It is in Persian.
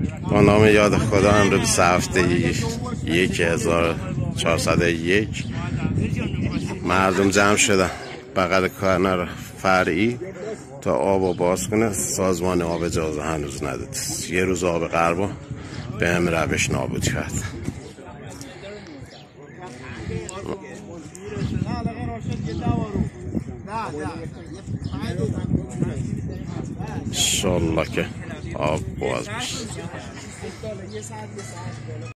با نام یاد خدا امروز هفته 1401 مردم جمع شدن بغل کانال فرعی تا آب باز کنه. سازمان آب اجازه هنوز نداد. یه روز آب غربا به هم روش نابود کرد. انشالله که آب باز بشه.